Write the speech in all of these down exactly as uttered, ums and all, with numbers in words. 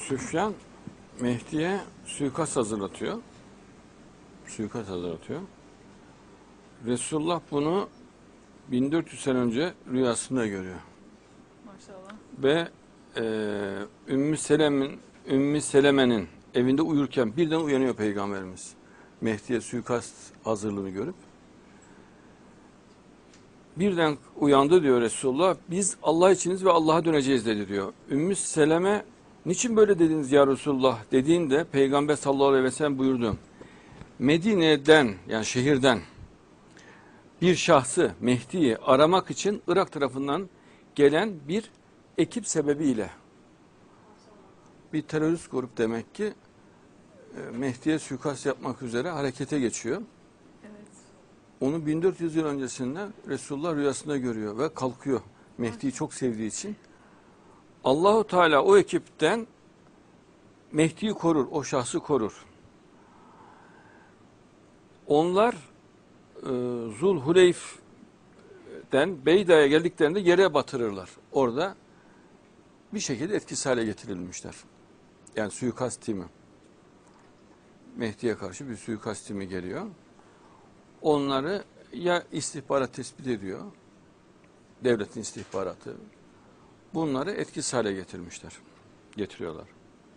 Süfyan Mehdi'ye suikast hazırlatıyor. Suikast hazırlatıyor. Resulullah bunu bin dört yüz sene önce rüyasında görüyor. Maşallah. Ve e, Ümmü Selem'in Ümmü Seleme'nin evinde uyurken birden uyanıyor Peygamberimiz. Mehdi'ye suikast hazırlığını görüp. Birden uyandı diyor Resulullah. Biz Allah içiniz ve Allah'a döneceğiz dedi diyor. Ümmü Seleme niçin böyle dediniz ya Resulullah dediğinde Peygamber sallallahu aleyhi ve sellem buyurdu. Medine'den yani şehirden bir şahsı Mehdi'yi aramak için Irak tarafından gelen bir ekip sebebiyle bir terörist grup demek ki Mehdi'ye suikast yapmak üzere harekete geçiyor. Evet. Onu bin dört yüz yıl öncesinde Resulullah rüyasında görüyor ve kalkıyor. Mehdi'yi çok sevdiği için. Allahu Teala o ekipten Mehdi'yi korur, o şahsı korur. Onlar e, Zulhuleyf'den Beyda'ya geldiklerinde yere batırırlar. Orada bir şekilde etkisiz hale getirilmişler. Yani suikast timi. Mehdi'ye karşı bir suikast timi geliyor. Onları ya istihbarat tespit ediyor, devletin istihbaratı. Bunları etkisiz hale getirmişler, getiriyorlar.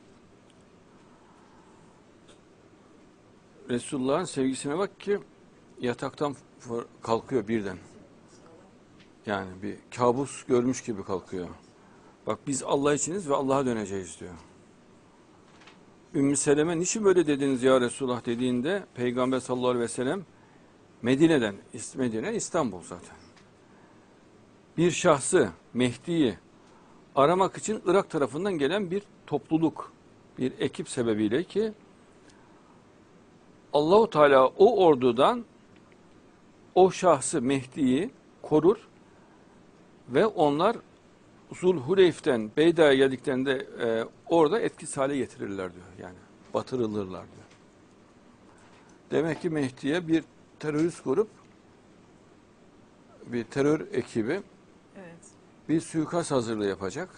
Resulullah'ın sevgisine bak ki yataktan kalkıyor birden. Yani bir kabus görmüş gibi kalkıyor. Bak biz Allah içiniz ve Allah'a döneceğiz diyor. Ümmü Seleme niçin böyle dediniz ya Resulullah dediğinde Peygamber sallallahu aleyhi ve sellem Medine'den, Medine İstanbul zaten. Bir şahsı Mehdi'yi aramak için Irak tarafından gelen bir topluluk, bir ekip sebebiyle ki Allahu Teala o ordudan o şahsı Mehdi'yi korur ve onlar Zulhuleyf'ten Beyda'ya geldiklerinde e, orada etkisiz hale getirirler diyor. Yani batırılırlar diyor. Demek ki Mehdi'ye bir terörist grup, bir terör ekibi Evet. bir suikast hazırlığı yapacak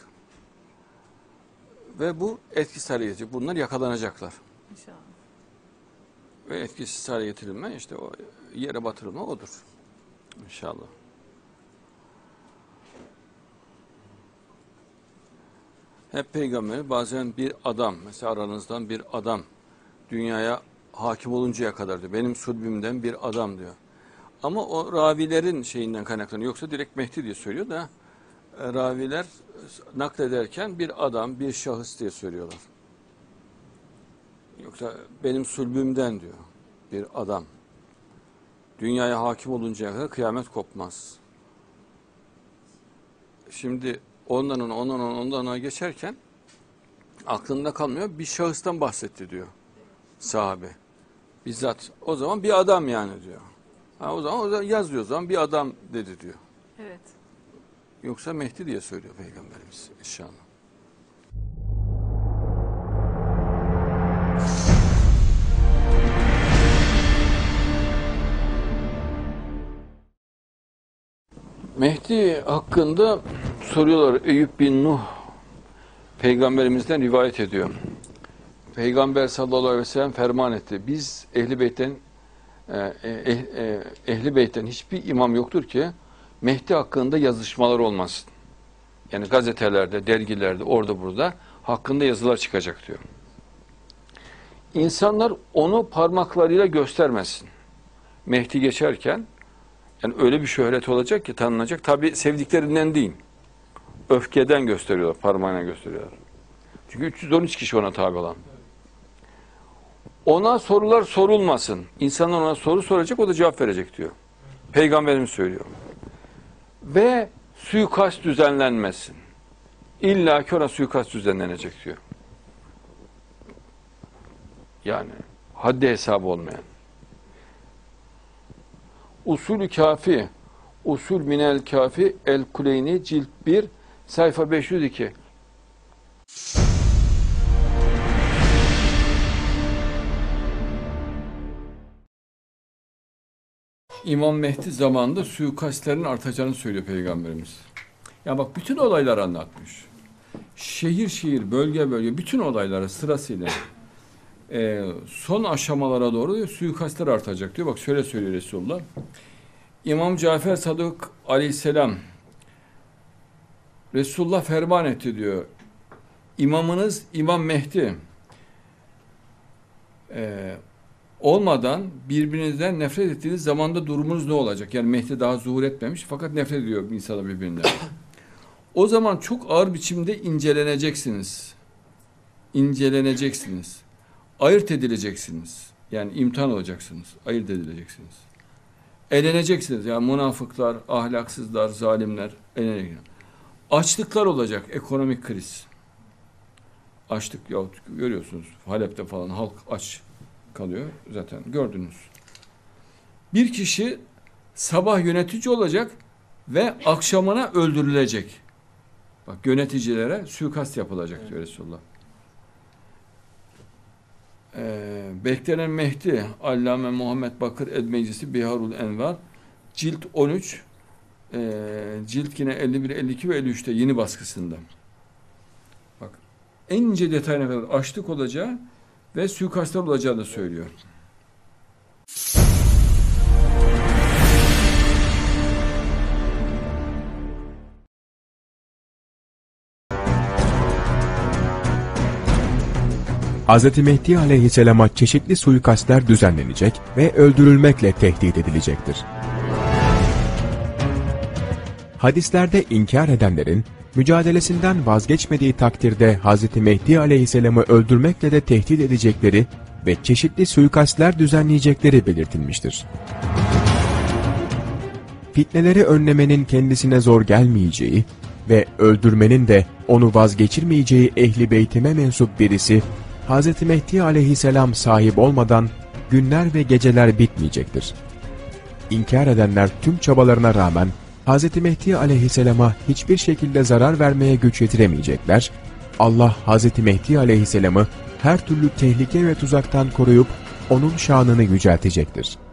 ve bu etkisiz hale getirecek. Bunlar yakalanacaklar. İnşallah. Ve etkisiz hale getirilme işte o yere batırılma odur. İnşallah. Hep Peygamber bazen bir adam, mesela aranızdan bir adam dünyaya hakim oluncaya kadar diyor. Benim sulbümden bir adam diyor. Ama o ravilerin şeyinden kaynaklanıyor. Yoksa direkt Mehdi diye söylüyor da e, raviler naklederken bir adam, bir şahıs diye söylüyorlar. Yoksa benim sulbümden diyor bir adam. Dünyaya hakim oluncaya kadar kıyamet kopmaz. Şimdi ondan ona, ondan ona, ondan ona geçerken aklında kalmıyor. Bir şahıstan bahsetti diyor sahabe. Bizzat o zaman bir adam yani diyor. Ha, o zaman o zaman yazıyor o zaman bir adam dedi diyor. Evet. Yoksa Mehdi diye söylüyor Peygamberimiz inşallah. Mehdi hakkında soruyorlar. Eyüp bin Nuh Peygamberimizden rivayet ediyor. Peygamber sallallahu aleyhi ve sellem ferman etti. Biz Ehl-i Beyt'ten eh, eh, Ehl-i Beyt'ten hiçbir imam yoktur ki Mehdi hakkında yazışmalar olmasın. Yani gazetelerde, dergilerde, orada burada hakkında yazılar çıkacak diyor. İnsanlar onu parmaklarıyla göstermesin. Mehdi geçerken yani öyle bir şöhret olacak ki tanınacak. Tabi sevdiklerinden değil. Öfkeden gösteriyorlar, parmağına gösteriyorlar. Çünkü üç yüz on üç kişi ona tabi olan. Ona sorular sorulmasın. İnsanlar ona soru soracak, o da cevap verecek diyor. Peygamberimiz söylüyor. Ve suikast düzenlenmesin. İlla ki ona suikast düzenlenecek diyor. Yani haddi hesabı olmayan. Usulü Kafi, Usul Minel Kafi, El Kuleyni, Cilt bir, sayfa beş yüz iki. İmam Mehdi zamanında suikastlerin artacağını söylüyor Peygamberimiz. Ya bak bütün olayları anlatmış. şehir şehir, bölge bölge bütün olayları sırasıyla e, son aşamalara doğru diyor, suikastlar artacak diyor. Bak şöyle söylüyor Resulullah. İmam Cafer Sadık Aleyhisselam Resulullah ferman etti diyor. İmamınız İmam Mehdi e, olmadan birbirinizden nefret ettiğiniz zamanda durumunuz ne olacak? Yani Mehdi daha zuhur etmemiş fakat nefret ediyor insanlar birbirinden. O zaman çok ağır biçimde inceleneceksiniz. İnceleneceksiniz. Ayırt edileceksiniz. Yani imtihan olacaksınız. Ayırt edileceksiniz. Eleneceksiniz. Yani münafıklar, ahlaksızlar, zalimler elenecekler. Açlıklar olacak. Ekonomik kriz. Açlık yahut görüyorsunuz. Halep'te falan halk aç kalıyor. Zaten gördünüz. Bir kişi sabah yönetici olacak ve akşamına öldürülecek. Bak yöneticilere suikast yapılacak diyor Resulullah. Ee, beklenen Mehdi Allame Muhammed Bakır Edmeclisi Biharul Envar cilt on üç e, cilt yine elli bir, elli iki ve elli üçte yeni baskısında. Bak en ince detayına kadar açlık olacağı ve suikastlar olacağını söylüyor. Hazreti Mehdi aleyhisselama çeşitli suikastler düzenlenecek ve öldürülmekle tehdit edilecektir. Hadislerde inkar edenlerin, mücadelesinden vazgeçmediği takdirde Hazreti Mehdi aleyhisselamı öldürmekle de tehdit edecekleri ve çeşitli suikastler düzenleyecekleri belirtilmiştir. Fitneleri önlemenin kendisine zor gelmeyeceği ve öldürmenin de onu vazgeçirmeyeceği Ehl-i Beytime mensup birisi, Hazreti Mehdi aleyhisselam sahip olmadan günler ve geceler bitmeyecektir. İnkar edenler tüm çabalarına rağmen Hazreti Mehdi aleyhisselama hiçbir şekilde zarar vermeye güç yetiremeyecekler. Allah Hazreti Mehdi aleyhisselamı her türlü tehlike ve tuzaktan koruyup onun şanını yüceltecektir.